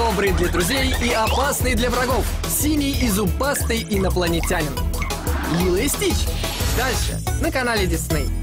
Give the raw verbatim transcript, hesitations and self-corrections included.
Добрый для друзей и опасный для врагов. Синий и зубастый инопланетянин. Лило и Стич. Дальше на канале Дисней.